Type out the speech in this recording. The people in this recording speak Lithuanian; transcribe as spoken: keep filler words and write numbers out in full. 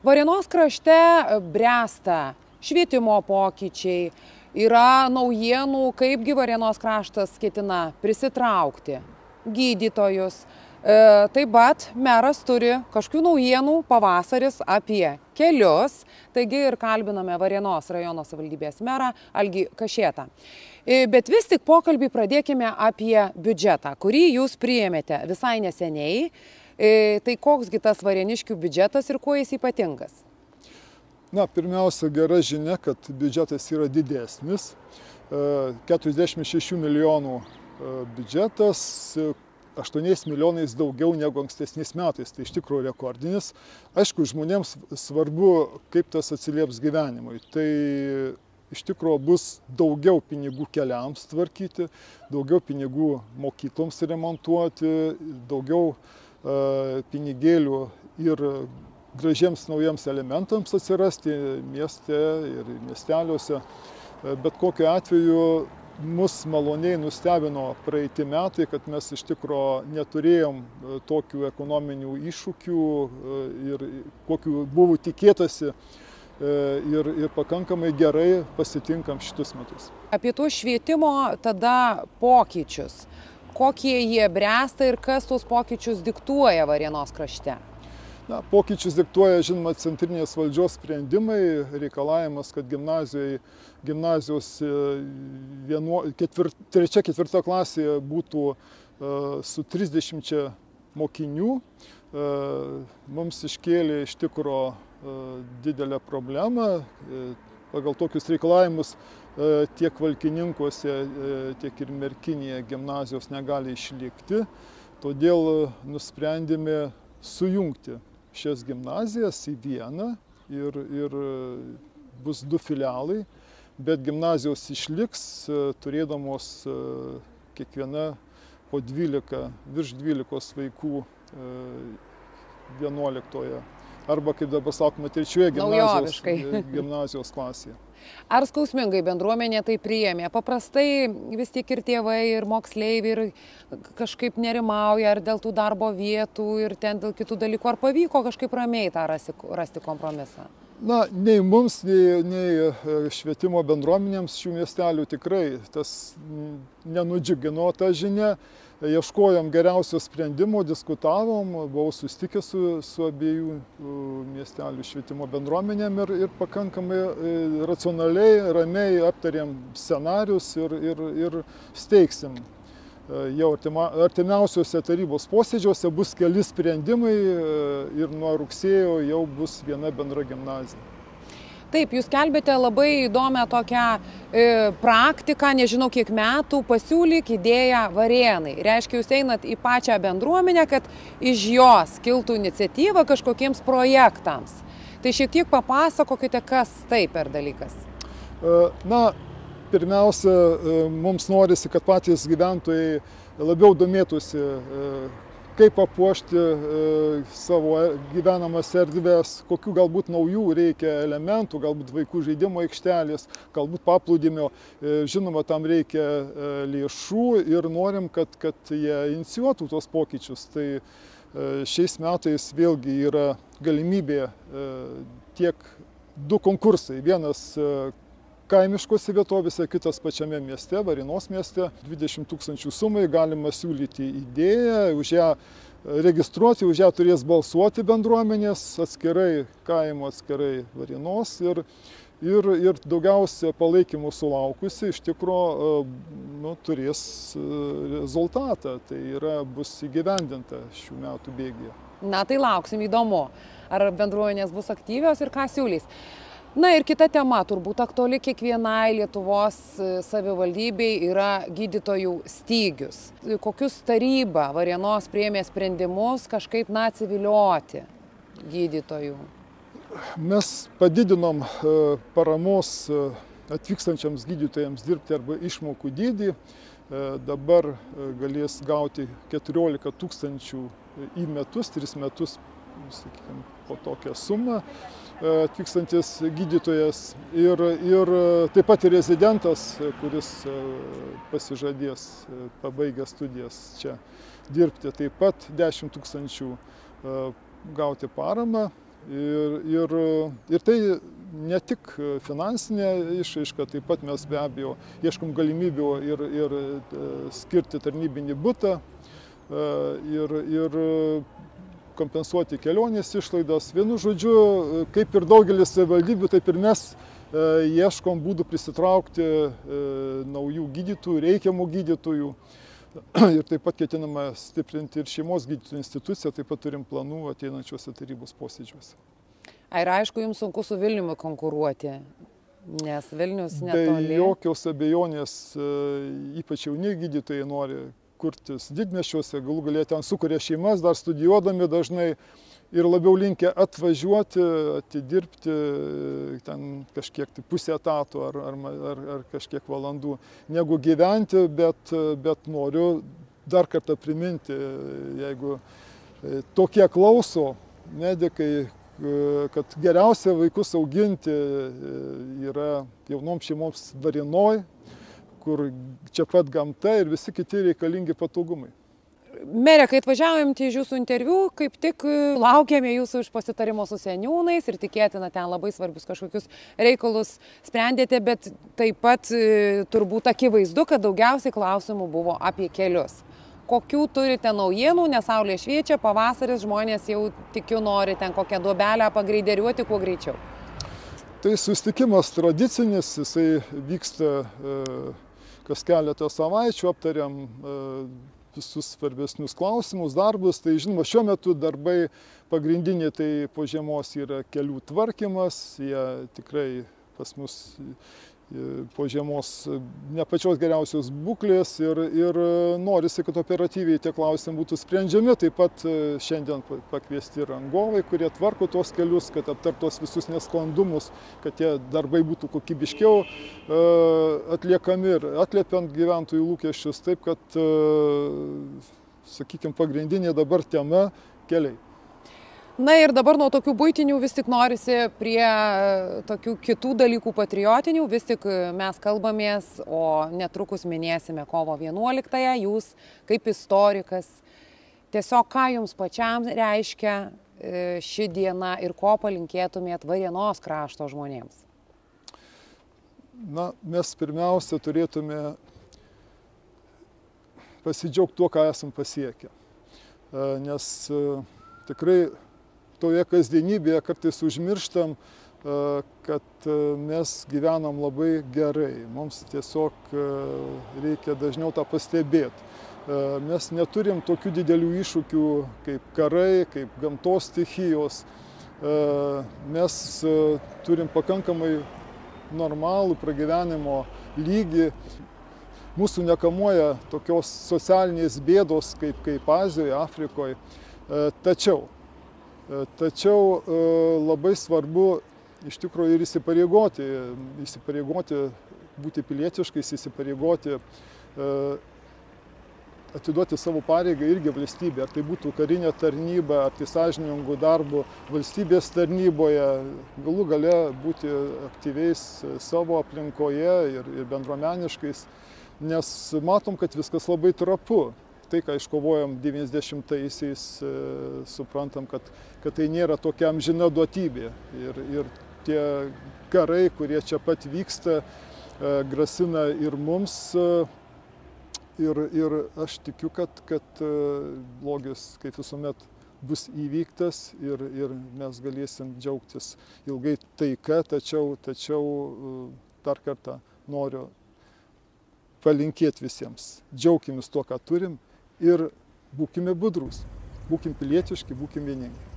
Varėnos krašte bręsta švietimo pokyčiai, yra naujienų, kaipgi Varėnos kraštas ketina prisitraukti gydytojus. E, taip pat meras turi kažkokių naujienų pavasaris apie kelius, taigi ir kalbiname Varėnos rajono savivaldybės merą Algį Kašėtą. E, bet vis tik pokalbį pradėkime apie biudžetą, kurį jūs priėmėte visai neseniai. E, tai koksgi tas varėniškių biudžetas ir kuo jis ypatingas? Na, pirmiausia, gera žinia, kad biudžetas yra didesnis. keturiasdešimt šešių milijonų biudžetas, aštuoniais milijonais daugiau negu ankstesniais metais. Tai iš tikrųjų rekordinis. Aišku, žmonėms svarbu, kaip tas atsilieps gyvenimui. Tai iš tikrųjų bus daugiau pinigų keliams tvarkyti, daugiau pinigų mokykloms remontuoti, daugiau pinigėlių ir gražiems naujiems elementams atsirasti mieste ir miesteliuose. Bet kokiu atveju mus maloniai nustebino praeiti metai, kad mes iš tikrųjų neturėjom tokių ekonominių iššūkių ir kokių buvo tikėtasi ir, ir pakankamai gerai pasitinkam šitus metus. Apie tuos švietimo tada pokyčius. Kokie jie bręsta ir kas tuos pokyčius diktuoja Varėnos krašte? Na, pokyčius diktuoja, žinoma, centrinės valdžios sprendimai, reikalavimas, kad gimnazijai, gimnazijos vienu, ketvirt, trečia, ketvirta klasėje būtų uh, su trisdešimčia mokinių. Uh, mums iškėlė iš tikro uh, didelę problemą. Uh, pagal tokius reikalavimus tiek Valkininkuose, tiek ir Merkinėje gimnazijos negali išlikti. Todėl nusprendėme sujungti šias gimnazijas į vieną ir, ir bus du filialai, bet gimnazijos išliks turėdamos kiekviena po dvylika, virš dvylikos vaikų vienuoliktoje. Arba, kaip dabar sakoma, trečioje gimnazijos, gimnazijos klasėje. Ar skausmingai bendruomenė tai priėmė? Paprastai vis tiek ir tėvai, ir moksleiviai ir kažkaip nerimauja, ar dėl tų darbo vietų, ir ten dėl kitų dalykų. Ar pavyko kažkaip ramiai tą rasti, rasti kompromisą? Na, nei mums, nei, nei švietimo bendruomenėms šių miestelių tikrai tas nenudžiugino tą žinią. Ieškojom geriausio sprendimo, diskutavom, buvau susitikęs su, su abiejų miestelių švietimo bendruomenėm ir, ir pakankamai racionaliai, ramiai aptarėm scenarius ir, ir, ir steigsim. Jau artimiausiuose tarybos posėdžiuose bus keli sprendimai ir nuo rugsėjo jau bus viena bendra gimnazija. Taip, jūs kelbėte labai įdomią tokią e, praktiką, nežinau kiek metų, pasiūlyk idėją Varėnai. Reiškia, jūs einat į pačią bendruomenę, kad iš jos kiltų iniciatyva kažkokiems projektams. Tai šiek tiek papasakokite, kas tai per dalykas. Na, pirmiausia, mums norisi, kad patys gyventojai labiau domėtųsi, kaip papuošti savo gyvenamas erdvės, kokių galbūt naujų reikia elementų, galbūt vaikų žaidimo aikštelės, galbūt paplūdimio. Žinoma, tam reikia lėšų ir norim, kad, kad jie inicijuotų tos pokyčius. Tai šiais metais vėlgi yra galimybė tiek du konkursai. Vienas kaimiškose vietovėse, kitas pačiame mieste, Varėnos mieste. dvidešimt tūkstančių sumai galima siūlyti idėją, už ją registruoti, už ją turės balsuoti bendruomenės, atskirai kaimo, atskirai Varėnos. Ir, ir, ir daugiausia palaikymų sulaukusi iš tikro nu, turės rezultatą, tai yra bus įgyvendinta šių metų bėgyje. Na tai lauksim, įdomu, ar bendruomenės bus aktyvios ir ką siūlys. Na ir kita tema, turbūt aktuali kiekvienai Lietuvos savivaldybei, yra gydytojų stygius. Kokius taryba Varėnos priėmė sprendimus kažkaip na atsivilioti gydytojų? Mes padidinom paramos atvykstančiams gydytojams dirbti arba išmokų dydį. Dabar galės gauti keturiolika tūkstančių į metus, tris metus, sakykime, po tokią sumą atvykstantis gydytojas ir, ir taip pat ir rezidentas, kuris pasižadės pabaigęs studijas čia dirbti, taip pat dešimt tūkstančių gauti paramą. Ir, ir, ir tai ne tik finansinė išraiška, taip pat mes be abejo ieškom galimybių ir, ir skirti tarnybinį butą ir, ir kompensuoti kelionės išlaidas. Vienu žodžiu, kaip ir daugelis savivaldybių, taip ir mes ieškom būdų prisitraukti naujų gydytojų, reikiamų gydytojų. Ir taip pat ketiname stiprinti ir šeimos gydytojų instituciją, taip pat turim planų ateinančiuose tarybos posėdžiuose. Ir aišku, jums sunku su Vilniumi konkuruoti, nes Vilnius netoli. Be jokios abejonės, ypač jauni gydytojai nori kurtis didmiesčiuose, galų galia ten sukuria šeimas, dar studijuodami dažnai ir labiau linkę atvažiuoti, atidirbti ten kažkiek tai pusę etato ar, ar, ar, ar kažkiek valandų, negu gyventi, bet, bet noriu dar kartą priminti, jeigu tokie klauso medikai, kad geriausia vaikus auginti yra jaunoms šeimoms Varėnoj, kur čia pat gamta ir visi kiti reikalingi patogumai. Mere, kai atvažiavom iš jūsų interviu, kaip tik laukėme jūsų iš pasitarimo su seniūnais ir tikėtina ten labai svarbius kažkokius reikalus sprendėte, bet taip pat turbūt akivaizdu, kad daugiausiai klausimų buvo apie kelius. Kokių turite naujienų, nes saulė šviečia, pavasaris, žmonės jau tikiu nori ten kokią duobelę pagreideriuoti kuo greičiau. Tai susitikimas tradicinis, jisai vyksta kas keletą savaičių, aptariam visus svarbesnius klausimus, darbus. Tai žinoma, šiuo metu darbai pagrindiniai tai po žiemos yra kelių tvarkymas, jie tikrai pas mus po žiemos ne pačios geriausios būklės ir, ir norisi, kad operatyviai tie klausimai būtų sprendžiami. Taip pat šiandien pakviesti rangovai, kurie tvarko tuos kelius, kad aptartos visus nesklandumus, kad tie darbai būtų kokybiškiau atliekami ir atliepiant gyventojų lūkesčius. Taip, kad, sakykime, pagrindinė dabar tema keliai. Na ir dabar nuo tokių buitinių vis tik norisi prie tokių kitų dalykų patriotinių, vis tik mes kalbamės, o netrukus minėsime kovo vienuoliktąją, jūs kaip istorikas, tiesiog ką jums pačiam reiškia ši diena ir ko palinkėtumėt Varėnos krašto žmonėms? Na, mes pirmiausia turėtume pasidžiaugti tuo, ką esam pasiekę, nes tikrai toje kasdienybėje kartais užmirštam, kad mes gyvenam labai gerai. Mums tiesiog reikia dažniau tą pastebėti. Mes neturim tokių didelių iššūkių kaip karai, kaip gamtos stichijos. Mes turim pakankamai normalų pragyvenimo lygį. Mūsų nekamuoja tokios socialinės bėdos kaip, kaip Azijoje, Afrikoje. Tačiau Tačiau labai svarbu iš tikrųjų ir įsipareigoti, įsipareigoti būti pilietiškais, įsipareigoti atiduoti savo pareigą irgi valstybė. Ar tai būtų karinė tarnyba, ar tai sąžiningų darbų valstybės tarnyboje, galų gale būti aktyviais savo aplinkoje ir, ir bendruomeniškais, nes matom, kad viskas labai trapu. Tai, ką iškovojom devyniasdešimtaisiais, suprantam, kad, kad tai nėra tokia amžina duotybė. Ir, ir tie karai, kurie čia pat vyksta, grasina ir mums. Ir, ir aš tikiu, kad, kad blogis, kaip visuomet, bus įvyktas ir, ir mes galėsim džiaugtis ilgai taika, tačiau, tačiau dar kartą noriu palinkėti visiems. Džiaukimės tuo, ką turim. Ir būkime budrūs, būkim pilietiški, būkim vieningi.